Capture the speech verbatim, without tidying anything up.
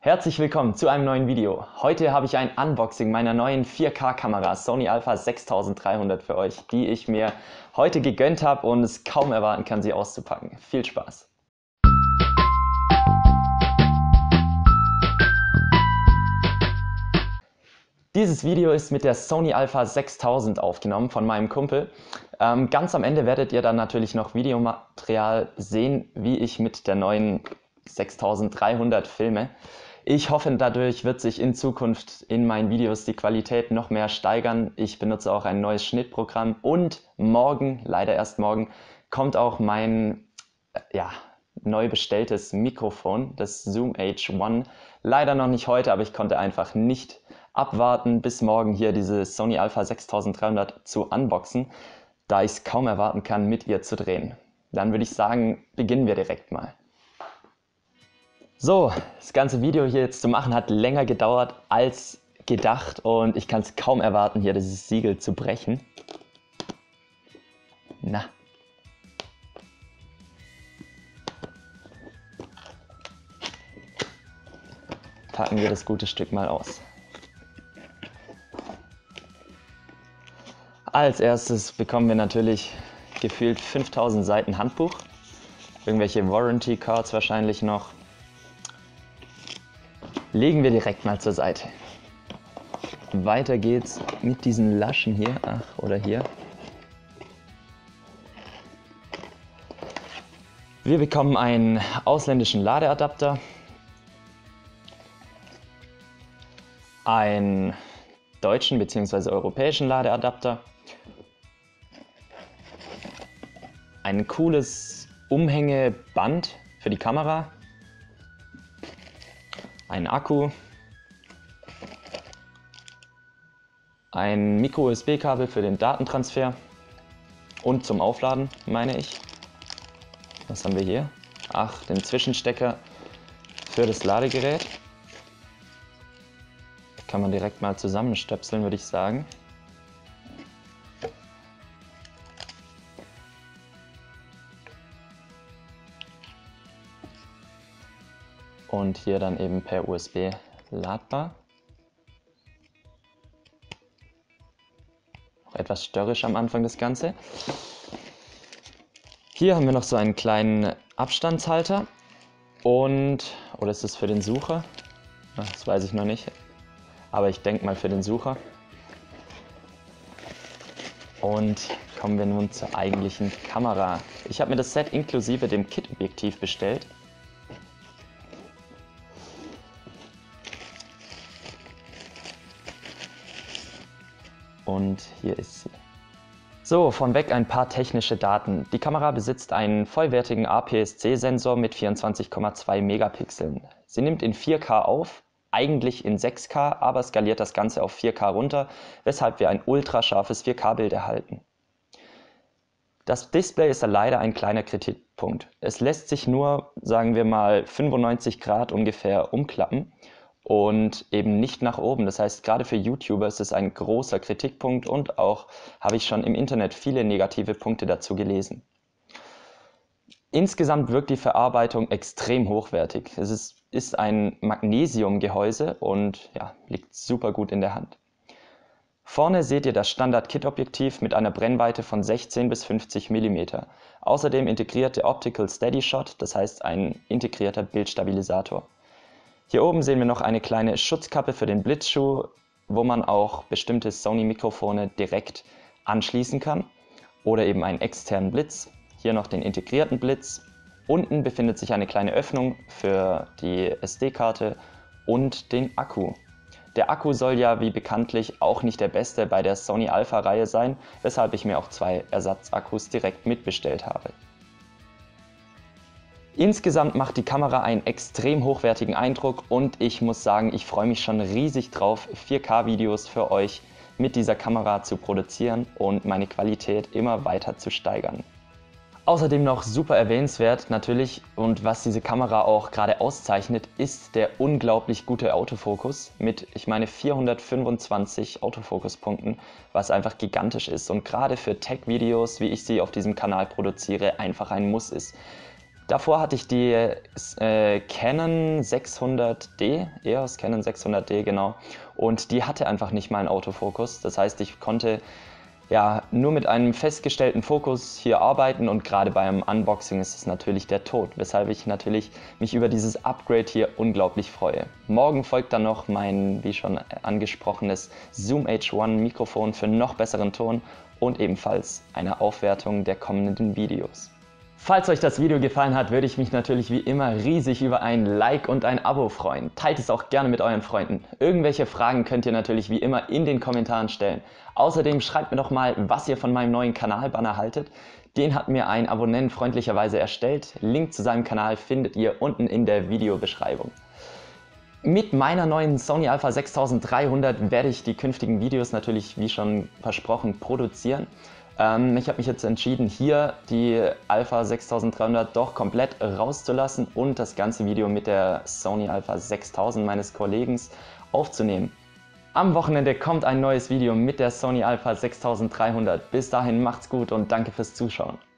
Herzlich willkommen zu einem neuen Video. Heute habe ich ein Unboxing meiner neuen vier K Kamera Sony Alpha sechstausenddreihundert für euch, die ich mir heute gegönnt habe und es kaum erwarten kann, sie auszupacken. Viel Spaß! Dieses Video ist mit der Sony Alpha sechstausend aufgenommen von meinem Kumpel. Ähm, ganz am Ende werdet ihr dann natürlich noch Videomaterial sehen, wie ich mit der neuen sechstausenddreihundert filme. Ich hoffe, dadurch wird sich in Zukunft in meinen Videos die Qualität noch mehr steigern. Ich benutze auch ein neues Schnittprogramm und morgen, leider erst morgen, kommt auch mein ja, neu bestelltes Mikrofon, das Zoom H eins. Leider noch nicht heute, aber ich konnte einfach nicht abwarten, bis morgen hier diese Sony Alpha sechstausenddreihundert zu unboxen, da ich es kaum erwarten kann, mit ihr zu drehen. Dann würde ich sagen, beginnen wir direkt mal. So, das ganze Video hier jetzt zu machen hat länger gedauert als gedacht und ich kann es kaum erwarten, hier dieses Siegel zu brechen. Na. Packen wir das gute Stück mal aus. Als erstes bekommen wir natürlich gefühlt fünftausend Seiten Handbuch. Irgendwelche Warranty Cards wahrscheinlich noch. Legen wir direkt mal zur Seite. Weiter geht's mit diesen Laschen hier, ach, oder hier. Wir bekommen einen ausländischen Ladeadapter, einen deutschen bzw. europäischen Ladeadapter, ein cooles Umhängeband für die Kamera, ein Akku, ein Micro-U S B-Kabel für den Datentransfer und zum Aufladen, meine ich. Was haben wir hier? Ach, den Zwischenstecker für das Ladegerät. Kann man direkt mal zusammenstöpseln, würde ich sagen. Und hier dann eben per U S B ladbar. Auch etwas störrisch am Anfang das Ganze. Hier haben wir noch so einen kleinen Abstandshalter. Und, oder ist das für den Sucher? Das weiß ich noch nicht. Aber ich denke mal für den Sucher. Und kommen wir nun zur eigentlichen Kamera. Ich habe mir das Set inklusive dem Kit-Objektiv bestellt. Und hier ist sie. So, vornweg ein paar technische Daten. Die Kamera besitzt einen vollwertigen A P S C-Sensor mit vierundzwanzig Komma zwei Megapixeln. Sie nimmt in vier K auf, eigentlich in sechs K, aber skaliert das Ganze auf vier K runter, weshalb wir ein ultrascharfes vier K-Bild erhalten. Das Display ist da leider ein kleiner Kritikpunkt. Es lässt sich nur, sagen wir mal, fünfundneunzig Grad ungefähr umklappen. Und eben nicht nach oben. Das heißt, gerade für YouTuber ist es ein großer Kritikpunkt und auch habe ich schon im Internet viele negative Punkte dazu gelesen. Insgesamt wirkt die Verarbeitung extrem hochwertig. Es ist, ist ein Magnesiumgehäuse und ja, liegt super gut in der Hand. Vorne seht ihr das Standard-Kit-Objektiv mit einer Brennweite von sechzehn bis fünfzig Millimeter. Außerdem integriert der Optical Steady Shot, das heißt ein integrierter Bildstabilisator. Hier oben sehen wir noch eine kleine Schutzkappe für den Blitzschuh, wo man auch bestimmte Sony-Mikrofone direkt anschließen kann oder eben einen externen Blitz. Hier noch den integrierten Blitz. Unten befindet sich eine kleine Öffnung für die S D-Karte und den Akku. Der Akku soll ja wie bekanntlich auch nicht der beste bei der Sony Alpha-Reihe sein, weshalb ich mir auch zwei Ersatzakkus direkt mitbestellt habe. Insgesamt macht die Kamera einen extrem hochwertigen Eindruck und ich muss sagen, ich freue mich schon riesig drauf, vier K Videos für euch mit dieser Kamera zu produzieren und meine Qualität immer weiter zu steigern. Außerdem noch super erwähnenswert natürlich und was diese Kamera auch gerade auszeichnet, ist der unglaublich gute Autofokus mit, ich meine, vierhundertfünfundzwanzig Autofokuspunkten, was einfach gigantisch ist und gerade für Tech-Videos, wie ich sie auf diesem Kanal produziere, einfach ein Muss ist. Davor hatte ich die äh, Canon sechshundert D, E O S Canon sechshundert D, genau. Und die hatte einfach nicht mal einen Autofokus. Das heißt, ich konnte ja nur mit einem festgestellten Fokus hier arbeiten und gerade beim Unboxing ist es natürlich der Tod, weshalb ich natürlich mich über dieses Upgrade hier unglaublich freue. Morgen folgt dann noch mein, wie schon angesprochenes, Zoom H eins Mikrofon für noch besseren Ton und ebenfalls eine Aufwertung der kommenden Videos. Falls euch das Video gefallen hat, würde ich mich natürlich wie immer riesig über ein Like und ein Abo freuen. Teilt es auch gerne mit euren Freunden. Irgendwelche Fragen könnt ihr natürlich wie immer in den Kommentaren stellen. Außerdem schreibt mir doch mal, was ihr von meinem neuen Kanalbanner haltet. Den hat mir ein Abonnent freundlicherweise erstellt. Link zu seinem Kanal findet ihr unten in der Videobeschreibung. Mit meiner neuen Sony Alpha sechstausenddreihundert werde ich die künftigen Videos natürlich, wie schon versprochen, produzieren. Ähm, ich habe mich jetzt entschieden, hier die Alpha sechstausenddreihundert doch komplett rauszulassen und das ganze Video mit der Sony Alpha sechstausend meines Kollegen aufzunehmen. Am Wochenende kommt ein neues Video mit der Sony Alpha sechstausenddreihundert. Bis dahin macht's gut und danke fürs Zuschauen.